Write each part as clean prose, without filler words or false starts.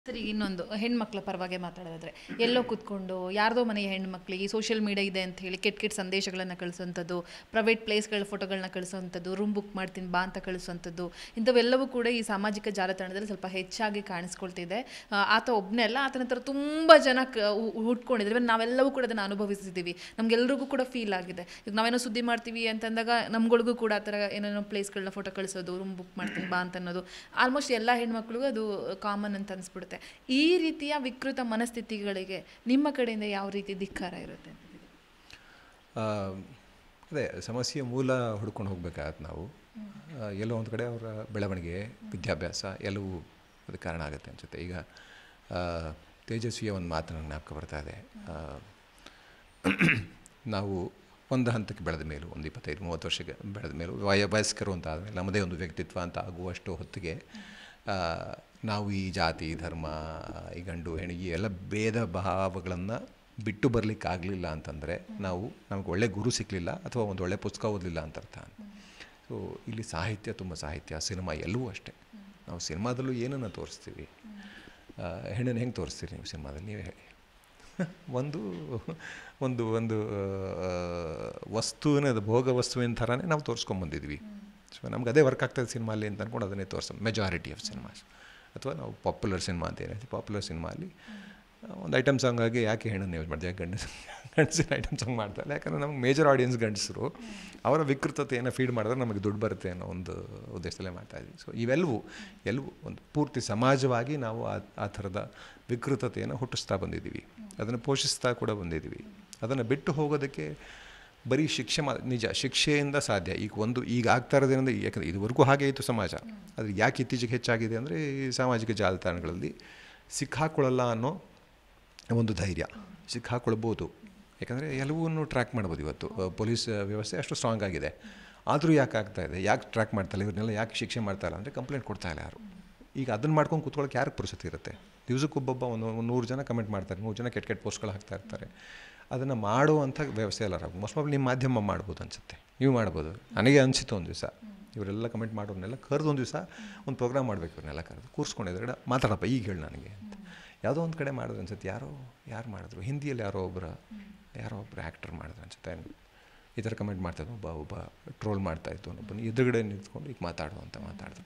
ಸರಿ, ಇನ್ನೊಂದು ಹೆಣ್ಮಕ್ಳ ಪರವಾಗಿ ಮಾತಾಡೋದಾದ್ರೆ, ಎಲ್ಲೋ ಕೂತ್ಕೊಂಡು ಯಾರ್ದೋ ಮನೆಯ ಹೆಣ್ಮಕ್ಳಿಗೆ ಸೋಷಿಯಲ್ ಮೀಡಿಯಾ ಇದೆ ಅಂತ ಹೇಳಿ ಕೆಟ್ಟ ಕೆಟ್ಟ ಸಂದೇಶಗಳನ್ನು ಕಳಿಸೋಂಥದ್ದು, ಪ್ರೈವೇಟ್ ಪ್ಲೇಸ್ಗಳ ಫೋಟೋಗಳನ್ನ ಕಳಿಸೋಂಥದ್ದು, ರೂಮ್ ಬುಕ್ ಮಾಡ್ತೀನಿ ಬಾ ಅಂತ ಕಳಿಸೋಂಥದ್ದು, ಇಂಥವೆಲ್ಲವೂ ಕೂಡ ಈ ಸಾಮಾಜಿಕ ಜಾಲತಾಣದಲ್ಲಿ ಸ್ವಲ್ಪ ಹೆಚ್ಚಾಗಿ ಕಾಣಿಸ್ಕೊಳ್ತಿದೆ. ಆತ ಒಬ್ಬನೇ ಅಲ್ಲ, ಆತನ ಥರ ತುಂಬ ಜನ ಹುಟ್ಕೊಂಡಿದ್ದಾರೆ. ನಾವೆಲ್ಲವೂ ಕೂಡ ಅದನ್ನು ಅನುಭವಿಸಿದ್ದೀವಿ. ನಮಗೆಲ್ಲರಿಗೂ ಕೂಡ ಫೀಲ್ ಆಗಿದೆ. ಈಗ ನಾವೇನೋ ಸುದ್ದಿ ಮಾಡ್ತೀವಿ ಅಂತಂದಾಗ ನಮ್ಗಳಿಗೂ ಕೂಡ ಆ ಥರ ಏನೇನೋ ಪ್ಲೇಸ್ಗಳನ್ನ ಫೋಟೋ ಕಳಿಸೋದು, ರೂಮ್ ಬುಕ್ ಮಾಡ್ತೀನಿ ಬಾ ಅಂತ ಅನ್ನೋದು ಆಲ್ಮೋಸ್ಟ್ ಎಲ್ಲ ಹೆಣ್ಮಕ್ಳಿಗೂ ಅದು ಕಾಮನ್ ಅಂತ ಅನಿಸ್ಬಿಡುತ್ತೆ. ಈ ರೀತಿಯ ವಿಕೃತ ಮನಸ್ಥಿತಿಗಳಿಗೆ ನಿಮ್ಮ ಕಡೆಯಿಂದ ಯಾವ ರೀತಿ ಧಿಕ್ಕಾರ ಇರುತ್ತೆ? ಅದೇ ಸಮಸ್ಯೆಯ ಮೂಲ ಹುಡ್ಕೊಂಡು ಹೋಗ್ಬೇಕಾಗತ್ತೆ ನಾವು. ಎಲ್ಲೋ ಒಂದು ಕಡೆ ಅವರ ಬೆಳವಣಿಗೆ, ವಿದ್ಯಾಭ್ಯಾಸ ಎಲ್ಲವೂ ಅದಕ್ಕೆ ಕಾರಣ ಆಗುತ್ತೆ ಅನಿಸುತ್ತೆ. ಈಗ ತೇಜಸ್ವಿಯ ಒಂದು ಮಾತು ನನಗೆ ಜ್ಞಾಪಕ ಬರ್ತಾ ಇದೆ. ನಾವು ಒಂದು ಹಂತಕ್ಕೆ ಬೆಳೆದ ಮೇಲೂ, ಒಂದು 25-30 ವರ್ಷಕ್ಕೆ ಬೆಳೆದ ಮೇಲೂ, ವಯಸ್ಕರು ಅಂತ ಆದಮೇಲೆ ನಮ್ಮದೇ ಒಂದು ವ್ಯಕ್ತಿತ್ವ ಅಂತ ಆಗುವಷ್ಟು ಹೊತ್ತಿಗೆ ನಾವು ಈ ಜಾತಿ, ಧರ್ಮ, ಈ ಗಂಡು ಹೆಣ್ಣಿಗೆ ಎಲ್ಲ ಭೇದ ಭಾವಗಳನ್ನು ಬಿಟ್ಟು ಬರಲಿಕ್ಕಾಗಲಿಲ್ಲ ಅಂತಂದರೆ ನಮಗೆ ಒಳ್ಳೆ ಗುರು ಸಿಕ್ಕಲಿಲ್ಲ ಅಥವಾ ಒಂದು ಒಳ್ಳೆ ಪುಸ್ತಕ ಓದಲಿಲ್ಲ ಅಂತ ಅರ್ಥ. ಸೊ ಇಲ್ಲಿ ಸಾಹಿತ್ಯ, ತುಂಬ ಸಾಹಿತ್ಯ, ಸಿನಿಮಾ ಎಲ್ಲವೂ ಅಷ್ಟೇ. ನಾವು ಸಿನಿಮಾದಲ್ಲೂ ಏನನ್ನು ತೋರಿಸ್ತೀವಿ, ಹೆಣ್ಣನ್ನು ಹೆಂಗೆ ತೋರಿಸ್ತೀರಿ ನೀವು ಸಿನಿಮಾದಲ್ಲಿ? ನೀವೇ ಹೇಳಿ. ಒಂದು ಒಂದು ಒಂದು ವಸ್ತುವಿನ ಭೋಗ ವಸ್ತುವಿನ ಥರನೇ ನಾವು ತೋರಿಸ್ಕೊಂಬಂದಿದ್ವಿ. ಸೊ ನಮ್ಗೆ ಅದೇ ವರ್ಕ್ ಆಗ್ತದೆ ಸಿನಿಮಾಲಿ ಅಂತ ಅಂದ್ಕೊಂಡು ಅದನ್ನೇ ತೋರಿಸೋದು ಮೆಜಾರಿಟಿ ಆಫ್ ಸಿನಿಮಾಸ್. ಅಥವಾ ನಾವು ಪಾಪ್ಯುಲರ್ ಸಿನಿಮಾ ಅಂತ ಏನು ಹೇಳ್ತೀವಿ, ಪಾಪ್ಯುಲರ್ ಸಿನಿಮಾಲಿ ಒಂದು ಐಟಮ್ ಸಾಂಗಾಗಿ ಯಾಕೆ ಹೆಣ್ಣನ್ನು ಯೂಸ್ ಮಾಡ್ತೀವಿ, ಗಂಡಸಿನ ಐಟಮ್ ಸಾಂಗ್ ಮಾಡ್ತಾರೆ. ಯಾಕಂದರೆ ನಮ್ಗೆ ಮೇಜರ್ ಆಡಿಯನ್ಸ್ ಗಂಡಸರು, ಅವರ ವಿಕೃತತೆಯನ್ನು ಫೀಡ್ ಮಾಡಿದ್ರೆ ನಮಗೆ ದುಡ್ಡು ಬರುತ್ತೆ ಅನ್ನೋ ಒಂದು ಉದ್ದೇಶದಲ್ಲೇ ಮಾಡ್ತಾಯಿದ್ವಿ. ಸೊ ಇವೆಲ್ಲವೂ ಒಂದು ಪೂರ್ತಿ ಸಮಾಜವಾಗಿ ನಾವು ಆ ಥರದ ವಿಕೃತತೆಯನ್ನು ಹುಟ್ಟಿಸ್ತಾ ಬಂದಿದ್ದೀವಿ, ಅದನ್ನು ಪೋಷಿಸ್ತಾ ಕೂಡ ಬಂದಿದ್ದೀವಿ. ಅದನ್ನು ಬಿಟ್ಟು ಹೋಗೋದಕ್ಕೆ ಬರೀ ಶಿಕ್ಷೆ ನಿಜ, ಶಿಕ್ಷೆಯಿಂದ ಸಾಧ್ಯ. ಈಗ ಆಗ್ತಾ ಇರೋದೇನೆಂದರೆ, ಯಾಕಂದರೆ ಇದುವರೆಗೂ ಹಾಗೆ ಇತ್ತು ಸಮಾಜ, ಆದರೆ ಯಾಕೆ ಇತ್ತೀಚೆಗೆ ಹೆಚ್ಚಾಗಿದೆ ಅಂದರೆ ಈ ಸಾಮಾಜಿಕ ಜಾಲತಾಣಗಳಲ್ಲಿ ಸಿಕ್ಕಾಕೊಳ್ಳಲ್ಲ ಅನ್ನೋ ಒಂದು ಧೈರ್ಯ. ಸಿಕ್ಕಾಕೊಳ್ಬೋದು, ಯಾಕಂದರೆ ಎಲ್ಲವನ್ನೂ ಟ್ರ್ಯಾಕ್ ಮಾಡ್ಬೋದು. ಇವತ್ತು ಪೊಲೀಸ್ ವ್ಯವಸ್ಥೆ ಅಷ್ಟು ಸ್ಟ್ರಾಂಗ್ ಆಗಿದೆ. ಆದರೂ ಯಾಕೆ ಆಗ್ತಾಯಿದೆ, ಯಾಕೆ ಟ್ರ್ಯಾಕ್ ಮಾಡ್ತಾಯಿಲ್ಲ, ಇವ್ರನ್ನೆಲ್ಲ ಯಾಕೆ ಶಿಕ್ಷೆ ಮಾಡ್ತಾಯಿಲ್ಲ ಅಂದರೆ ಕಂಪ್ಲೇಂಟ್ ಕೊಡ್ತಾಯಿಲ್ಲ ಯಾರು. ಈಗ ಅದನ್ನು ಮಾಡ್ಕೊಂಡು ಕೂತ್ಕೊಳ್ಳೋಕೆ ಯಾರಿಗೆ ಪುರುಸತಿ ಇರುತ್ತೆ? ದಿವಸಕ್ಕೊಬ್ಬೊಬ್ಬ ಒಂದು 100 ಜನ ಕಮೆಂಟ್ ಮಾಡ್ತಾರೆ, 100 ಜನ ಕೆಟ್ಟ ಪೋಸ್ಟ್ಗಳು ಹಾಕ್ತಾ ಇರ್ತಾರೆ. ಅದನ್ನು ಮಾಡುವಂಥ ವ್ಯವಸ್ಥೆ ಎಲ್ಲ ಮೋಸ್ಟ್ ಪ್ರಾಬಬ್ಲಿ ನಿಮ್ಮ ಮಾಧ್ಯಮ ಮಾಡ್ಬೋದು ಅನಿಸುತ್ತೆ, ನೀವು ಮಾಡ್ಬೋದು. ನನಗೆ ಅನಿಸಿತು ಒಂದು ದಿವಸ ಇವರೆಲ್ಲ ಕಮೆಂಟ್ ಮಾಡೋರನ್ನೆಲ್ಲ ಕರೆದು ಒಂದು ದಿವಸ ಒಂದು ಪ್ರೋಗ್ರಾಮ್ ಮಾಡಬೇಕು, ಇವ್ರನ್ನೆಲ್ಲ ಕರೆದು ಕೂರಿಸ್ಕೊಂಡಿದ್ರೆ ಮಾತಾಡಪ್ಪ ಈಗ ಹೇಳಿ ನನಗೆ ಅಂತ. ಯಾವುದೋ ಒಂದು ಕಡೆ ಮಾಡಿದ್ರು ಅನ್ಸುತ್ತೆ, ಯಾರು ಮಾಡಿದ್ರು, ಹಿಂದಿಯಲ್ಲಿ ಯಾರೋ ಒಬ್ಬರು ಆ್ಯಕ್ಟರ್ ಮಾಡಿದ್ರು ಅನ್ಸುತ್ತೆ. ಈ ಥರ ಕಮೆಂಟ್ ಮಾಡ್ತಾಯಿದ್ದು ಒಬ್ಬ ಟ್ರೋಲ್ ಮಾಡ್ತಾಯಿತ್ತು, ಒಬ್ಬನ ಎದುರುಗಡೆ ನಿಂತ್ಕೊಂಡು ಈಗ ಮಾತಾಡಿದ್ರು.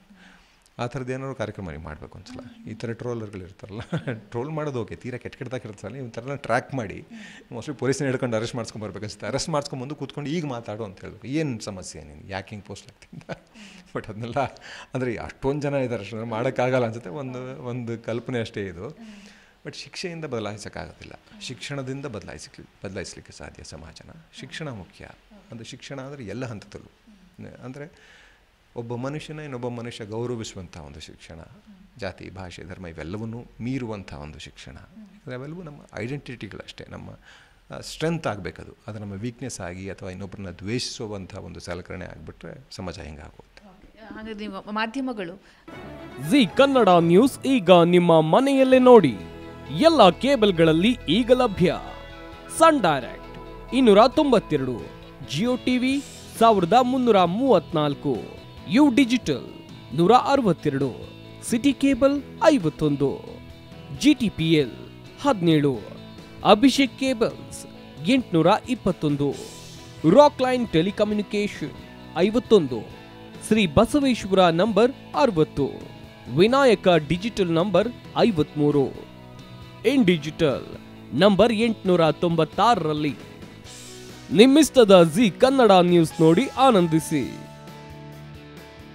ಆ ಥರದ್ದು ಏನಾದ್ರು ಕಾರ್ಯಕ್ರಮ ನೀವು ಮಾಡಬೇಕು ಅನ್ಸಲ್ಲ. ಈ ಥರ ಟ್ರೋಲರ್ಗಳು ಇರ್ತಾರಲ್ಲ, ಟ್ರೋಲ್ ಮಾಡೋದು ಓಕೆ, ತೀರಾ ಕೆಟ್ಟದಾಗಿ ಇರ್ತಾರಲ್ಲ, ಈ ಥರ ಟ್ರ್ಯಾಕ್ ಮಾಡಿ ಮೋಸ್ಟ್ಲಿ ಪೊಲೀಸನ್ನ ಹಿಡ್ಕೊಂಡು ಅರೆಸ್ಟ್ ಮಾಡ್ಸ್ಕೊಂಬರ್ಬೇಕು ಅನ್ಸುತ್ತೆ. ಅರೆಸ್ಟ್ ಮಾಡ್ಸ್ಕೊಂಬಂದು ಕೂತ್ಕೊಂಡು ಈಗ ಮಾತಾಡು ಅಂತ ಹೇಳಬೇಕು. ಏನು ಸಮಸ್ಯೆ ನೀನು, ಯಾಕೆ ಹಿಂಗೆ ಪೋಸ್ಟ್ ಆಗ್ತಿದ್ದ? ಬಟ್ ಅದನ್ನೆಲ್ಲ ಅಂದರೆ ಅಷ್ಟೊಂದು ಜನ ಇದ್ದಾರೆ, ಅಷ್ಟು ಮಾಡೋಕ್ಕಾಗಲ್ಲ ಅನ್ಸುತ್ತೆ. ಒಂದು ಕಲ್ಪನೆ ಅಷ್ಟೇ ಇದು. ಬಟ್ ಶಿಕ್ಷೆಯಿಂದ ಬದಲಾಯಿಸೋಕ್ಕಾಗೋದಿಲ್ಲ, ಶಿಕ್ಷಣದಿಂದ ಬದಲಾಯಿಸಲಿಕ್ಕೆ ಸಾಧ್ಯ ಸಮಾಜನ. ಶಿಕ್ಷಣ ಮುಖ್ಯ. ಅಂದರೆ ಶಿಕ್ಷಣ ಅಂದರೆ ಎಲ್ಲ ಹಂತದಲ್ಲೂ, ಅಂದರೆ ಒಬ್ಬ ಮನುಷ್ಯನ ಇನ್ನೊಬ್ಬ ಮನುಷ್ಯ ಗೌರವಿಸುವಂಥ ಒಂದು ಶಿಕ್ಷಣ, ಜಾತಿ, ಭಾಷೆ, ಧರ್ಮ ಇವೆಲ್ಲವನ್ನೂ ಮೀರುವಂಥ ಒಂದು ಶಿಕ್ಷಣ. ಅವೆಲ್ಲವೂ ನಮ್ಮ ಐಡೆಂಟಿಟಿಗಳಷ್ಟೇ, ನಮ್ಮ ಸ್ಟ್ರೆಂತ್ ಆಗಬೇಕದು. ಅದು ನಮ್ಮ ವೀಕ್ನೆಸ್ ಆಗಿ ಅಥವಾ ಇನ್ನೊಬ್ಬರನ್ನ ದ್ವೇಷಿಸುವಂಥ ಒಂದು ಸಲಕರಣೆ ಆಗಿಬಿಟ್ರೆ ಸಮಾಜ ಹೆಂಗಾಗುತ್ತೆ. ಹಾಗಾದರೆ ಮಾಧ್ಯಮಗಳು ಜಿ ಕನ್ನಡ ನ್ಯೂಸ್ ಈಗ ನಿಮ್ಮ ಮನೆಯಲ್ಲೇ ನೋಡಿ. ಎಲ್ಲ ಕೇಬಲ್ಗಳಲ್ಲಿ ಈಗ ಲಭ್ಯ. Sun Direct 292, Jio TV 1334, U digital 162, city cable 51, GTPL 17, Abhishek cables 821, Rockline telecommunication 51, Shri Basaveshwara number 60, Vinayaka digital number 53, in digital number 896ರಲ್ಲಿ. ನಿಮ್ಮಿಸ್ತದ ಜಿ ಕನ್ನಡ ನ್ಯೂಸ್ ನೋಡಿ ಆನಂದಿಸಿ.